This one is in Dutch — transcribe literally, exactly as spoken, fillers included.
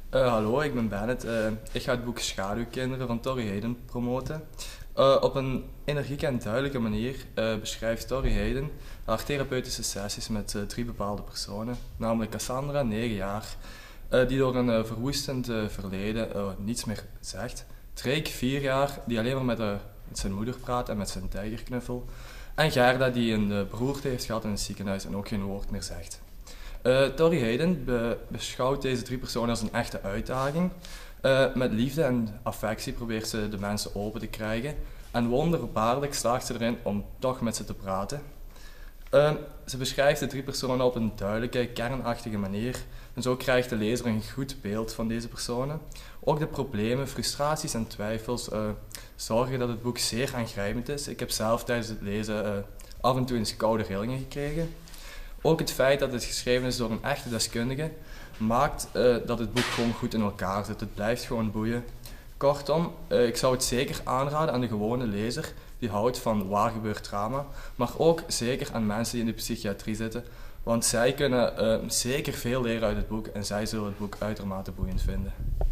Uh, hallo, ik ben Bennett. Uh, ik ga het boek Schaduwkinderen van Tori Hayden promoten. Uh, op een energieke en duidelijke manier uh, beschrijft Tori Hayden haar therapeutische sessies met uh, drie bepaalde personen, namelijk Cassandra, negen jaar, uh, die door een uh, verwoestend uh, verleden uh, niets meer zegt. Drake, vier jaar, die alleen maar met, uh, met zijn moeder praat en met zijn tijgerknuffel. En Gerda, die een uh, beroerte heeft gehad in het ziekenhuis en ook geen woord meer zegt. Uh, Tori Hayden be beschouwt deze drie personen als een echte uitdaging. Uh, met liefde en affectie probeert ze de mensen open te krijgen. En wonderbaarlijk slaagt ze erin om toch met ze te praten. Uh, ze beschrijft de drie personen op een duidelijke, kernachtige manier. En zo krijgt de lezer een goed beeld van deze personen. Ook de problemen, frustraties en twijfels uh, zorgen dat het boek zeer aangrijpend is. Ik heb zelf tijdens het lezen uh, af en toe eens koude rillingen gekregen. Ook het feit dat het geschreven is door een echte deskundige maakt uh, dat het boek gewoon goed in elkaar zit. Het blijft gewoon boeien. Kortom, uh, ik zou het zeker aanraden aan de gewone lezer die houdt van waar gebeurt drama, maar ook zeker aan mensen die in de psychiatrie zitten, want zij kunnen uh, zeker veel leren uit het boek en zij zullen het boek uitermate boeiend vinden.